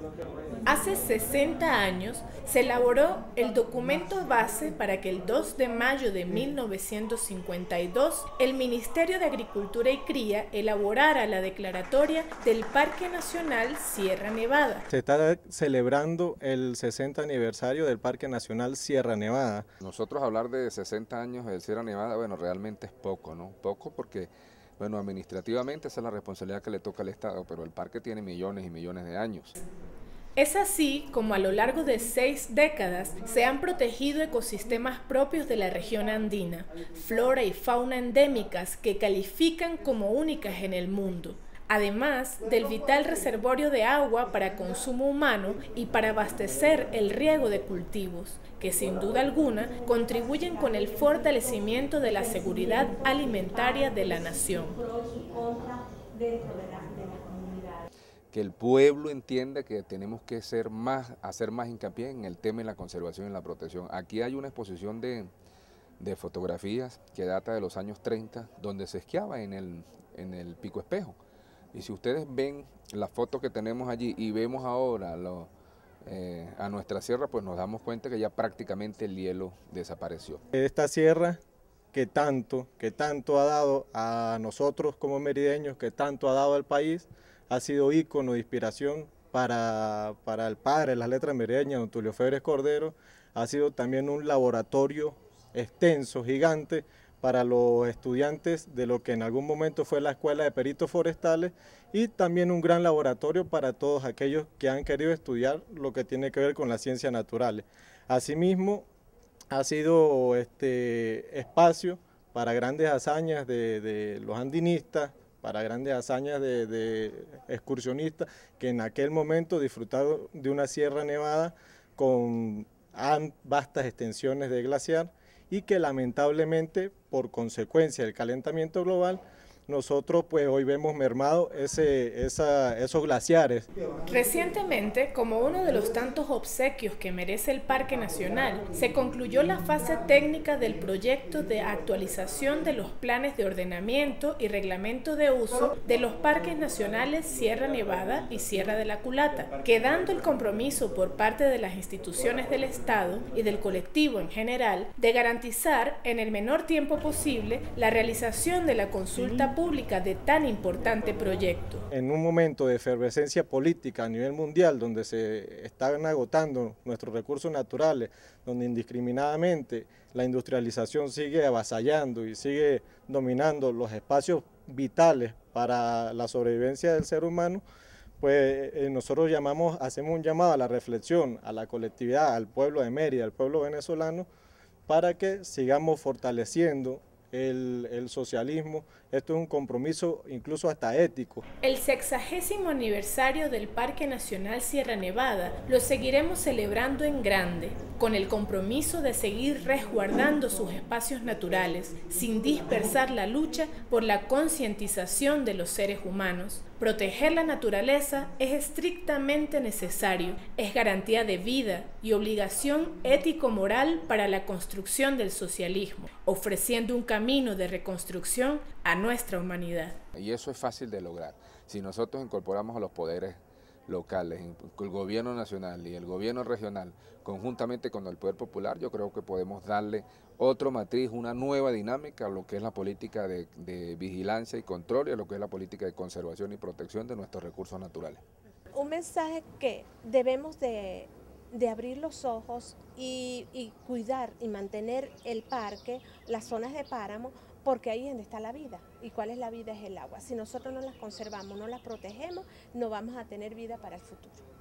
Hace 60 años se elaboró el documento base para que el 2 de mayo de 1952 el Ministerio de Agricultura y Cría elaborara la declaratoria del Parque Nacional Sierra Nevada. Se está celebrando el 60 aniversario del Parque Nacional Sierra Nevada. Nosotros hablar de 60 años del Sierra Nevada, bueno, realmente es poco, ¿no? Poco porque, bueno, administrativamente esa es la responsabilidad que le toca al Estado, pero el parque tiene millones y millones de años. Es así como a lo largo de 6 décadas se han protegido ecosistemas propios de la región andina, flora y fauna endémicas que califican como únicas en el mundo, además del vital reservorio de agua para consumo humano y para abastecer el riego de cultivos, que sin duda alguna contribuyen con el fortalecimiento de la seguridad alimentaria de la nación. Que el pueblo entienda que tenemos que hacer más hincapié en el tema de la conservación y la protección. Aquí hay una exposición de fotografías que data de los años 30, donde se esquiaba en el Pico Espejo. Y si ustedes ven las fotos que tenemos allí y vemos ahora a nuestra sierra, pues nos damos cuenta que ya prácticamente el hielo desapareció. Esta sierra que tanto ha dado a nosotros como merideños, que tanto ha dado al país, ha sido ícono de inspiración para el padre de las letras merideñas, don Tulio Febres Cordero. Ha sido también un laboratorio extenso, gigante, para los estudiantes de lo que en algún momento fue la Escuela de Peritos Forestales, y también un gran laboratorio para todos aquellos que han querido estudiar lo que tiene que ver con las ciencias naturales. Asimismo, ha sido espacio para grandes hazañas de los andinistas, para grandes hazañas de excursionistas que en aquel momento disfrutaron de una Sierra Nevada con vastas extensiones de glaciar, y que lamentablemente por consecuencia del calentamiento global nosotros pues hoy vemos mermado esos glaciares. Recientemente, como uno de los tantos obsequios que merece el Parque Nacional, se concluyó la fase técnica del proyecto de actualización de los planes de ordenamiento y reglamento de uso de los parques nacionales Sierra Nevada y Sierra de la Culata, quedando el compromiso por parte de las instituciones del Estado y del colectivo en general de garantizar en el menor tiempo posible la realización de la consulta pública de tan importante proyecto. En un momento de efervescencia política a nivel mundial, donde se están agotando nuestros recursos naturales, donde indiscriminadamente la industrialización sigue avasallando y sigue dominando los espacios vitales para la sobrevivencia del ser humano, pues nosotros hacemos un llamado a la reflexión, a la colectividad, al pueblo de Mérida, al pueblo venezolano, para que sigamos fortaleciendo el socialismo. Esto es un compromiso incluso hasta ético. El 60º aniversario del Parque Nacional Sierra Nevada lo seguiremos celebrando en grande, con el compromiso de seguir resguardando sus espacios naturales, sin dispersar la lucha por la concientización de los seres humanos. Proteger la naturaleza es estrictamente necesario, es garantía de vida y obligación ético-moral para la construcción del socialismo, ofreciendo un camino de reconstrucción a nuestra humanidad. Y eso es fácil de lograr. Si nosotros incorporamos a los poderes locales, el gobierno nacional y el gobierno regional, conjuntamente con el poder popular, yo creo que podemos darle otro matriz, una nueva dinámica a lo que es la política de vigilancia y control y a lo que es la política de conservación y protección de nuestros recursos naturales. Un mensaje que debemos de abrir los ojos y cuidar y mantener el parque, las zonas de páramo, porque ahí es donde está la vida. ¿Y cuál es la vida? Es el agua. Si nosotros no las conservamos, no las protegemos, no vamos a tener vida para el futuro.